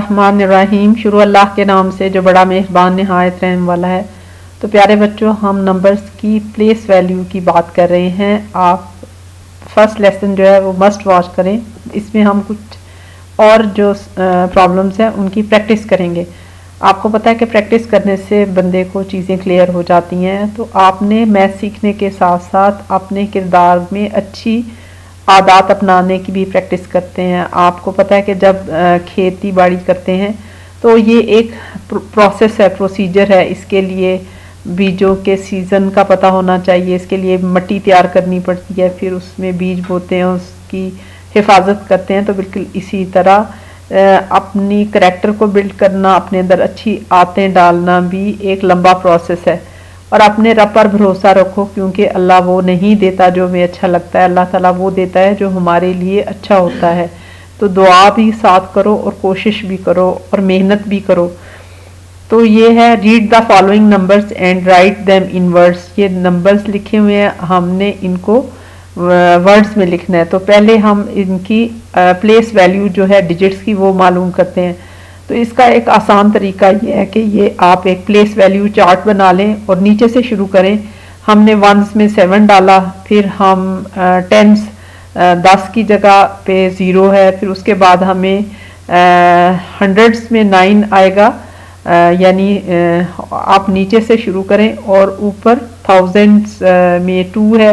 बिस्मिल्लाहिर्रहमानिर्रहीम। शुरू अल्लाह के नाम से जो बड़ा मेहरबान निहायत रहम वाला है। तो प्यारे बच्चों, हम नंबर्स की प्लेस वैल्यू की बात कर रहे हैं। आप फर्स्ट लेसन जो है वो मस्ट वॉच करें। इसमें हम कुछ और जो प्रॉब्लम्स हैं उनकी प्रैक्टिस करेंगे। आपको पता है कि प्रैक्टिस करने से बंदे को चीज़ें क्लियर हो जाती हैं। तो आपने मैथ सीखने के साथ साथ अपने किरदार में अच्छी आदत अपनाने की भी प्रैक्टिस करते हैं। आपको पता है कि जब खेती बाड़ी करते हैं तो ये एक प्रोसेस है, प्रोसीजर है। इसके लिए बीजों के सीज़न का पता होना चाहिए, इसके लिए मिट्टी तैयार करनी पड़ती है, फिर उसमें बीज बोते हैं, उसकी हिफाजत करते हैं। तो बिल्कुल इसी तरह अपनी करैक्टर को बिल्ड करना, अपने अंदर अच्छी आदतें डालना भी एक लंबा प्रोसेस है। और अपने रब पर भरोसा रखो, क्योंकि अल्लाह वो नहीं देता जो हमें अच्छा लगता है, अल्लाह ताला वो देता है जो हमारे लिए अच्छा होता है। तो दुआ भी साथ करो और कोशिश भी करो और मेहनत भी करो। तो ये है, read the following numbers and write them in words. ये नंबर्स लिखे हुए हैं, हमने इनको वर्ड्स में लिखना है। तो पहले हम इनकी प्लेस वैल्यू जो है डिजिट्स की वो मालूम करते हैं। तो इसका एक आसान तरीका ये है कि ये आप एक प्लेस वैल्यू चार्ट बना लें और नीचे से शुरू करें। हमने वंस में 7 डाला, फिर हम टेंस 10 की जगह पे 0 है, फिर उसके बाद हमें हंड्रेड्स में 9 आएगा। यानी आप नीचे से शुरू करें और ऊपर थाउजेंड्स में 2 है,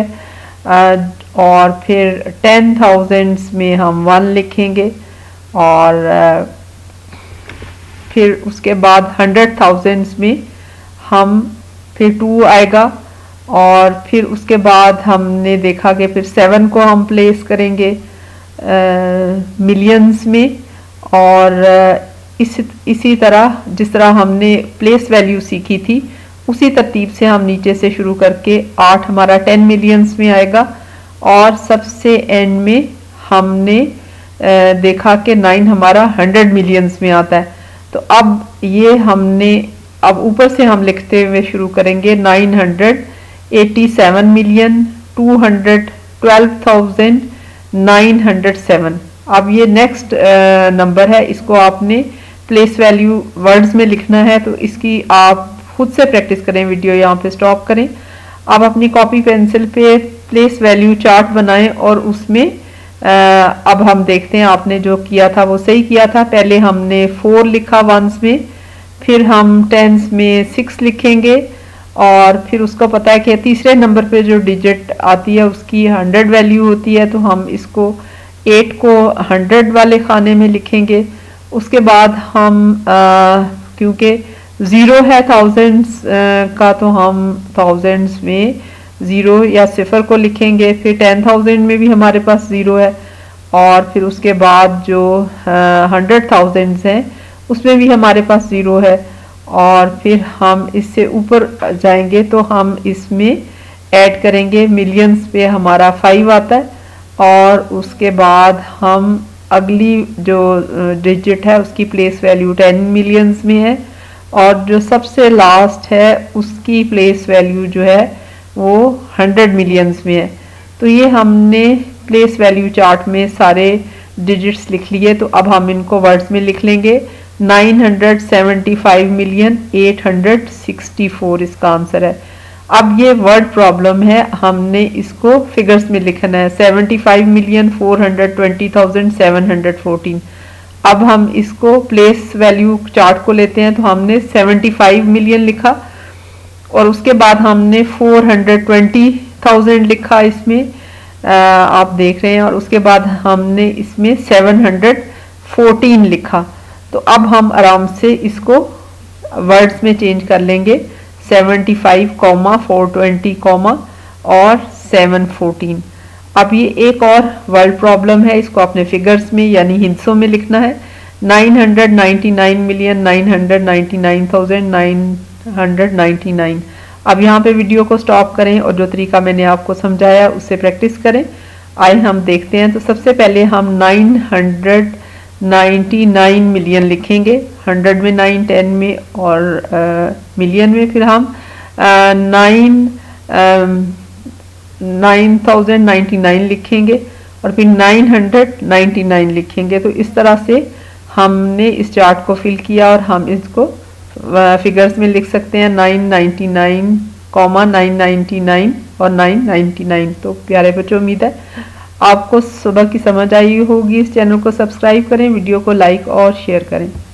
और फिर 10,000s में हम 1 लिखेंगे, और फिर उसके बाद 100,000s में हम फिर 2 आएगा, और फिर उसके बाद हमने देखा कि फिर 7 को हम प्लेस करेंगे मिलियंस में। और इसी तरह जिस तरह हमने प्लेस वैल्यू सीखी थी उसी तरतीब से हम नीचे से शुरू करके 8 हमारा 10 मिलियंस में आएगा, और सबसे एंड में हमने देखा कि 9 हमारा 100 मिलियंस में आता है। तो अब ये हमने अब ऊपर से हम लिखते हुए शुरू करेंगे 987 मिलियन 212,907। अब ये नेक्स्ट नंबर है, इसको आपने प्लेस वैल्यू वर्ड्स में लिखना है। तो इसकी आप खुद से प्रैक्टिस करें, वीडियो यहाँ पे स्टॉप करें। आप अपनी कॉपी पेंसिल पे प्लेस वैल्यू चार्ट बनाएं और उसमें अब हम देखते हैं आपने जो किया था वो सही किया था। पहले हमने 4 लिखा वंस में, फिर हम टेंस में 6 लिखेंगे, और फिर उसको पता है कि तीसरे नंबर पे जो डिजिट आती है उसकी 100 वैल्यू होती है। तो हम इसको 8 को 100 वाले खाने में लिखेंगे। उसके बाद हम क्योंकि 0 है थाउजेंड्स का, तो हम थाउजेंड्स में 0 या 0 को लिखेंगे। फिर 10,000 में भी हमारे पास 0 है, और फिर उसके बाद जो 100,000 हैं उसमें भी हमारे पास 0 है। और फिर हम इससे ऊपर जाएंगे तो हम इसमें ऐड करेंगे, मिलियंस पे हमारा 5 आता है, और उसके बाद हम अगली जो डिजिट है उसकी प्लेस वैल्यू 10 मिलियंस में है, और जो सबसे लास्ट है उसकी प्लेस वैल्यू जो है वो 100 मिलियंस में है। तो ये हमने प्लेस वैल्यू चार्ट में सारे डिजिट्स लिख लिए। तो अब हम इनको वर्ड्स में लिख लेंगे। 975,864 इसका आंसर है। अब ये वर्ड प्रॉब्लम है, हमने इसको फिगर्स में लिखना है। 75,420,714। अब हम इसको प्लेस वैल्यू चार्ट को लेते हैं। तो हमने 75 मिलियन लिखा, और उसके बाद हमने 420,000 लिखा इसमें, आप देख रहे हैं, और उसके बाद हमने इसमें 714 लिखा। तो अब हम आराम से इसको वर्ड्स में चेंज कर लेंगे। 75, 420, और 714। अब ये एक और वर्ड प्रॉब्लम है, इसको आपने फिगर्स में यानी हिंसों में लिखना है। 999,999,999। अब यहाँ पे वीडियो को स्टॉप करें और जो तरीका मैंने आपको समझाया उससे प्रैक्टिस करें। आइए हम देखते हैं। तो सबसे पहले हम 999 मिलियन लिखेंगे, 100 में 9, 10 में और मिलियन में। फिर हम 9,099 लिखेंगे, और फिर 999 लिखेंगे। तो इस तरह से हमने इस चार्ट को फिल किया और हम इसको फिगर्स में लिख सकते हैं 999, 999 और 999। तो प्यारे बच्चों, उम्मीद है आपको सुबह की समझ आई होगी। इस चैनल को सब्सक्राइब करें, वीडियो को लाइक और शेयर करें।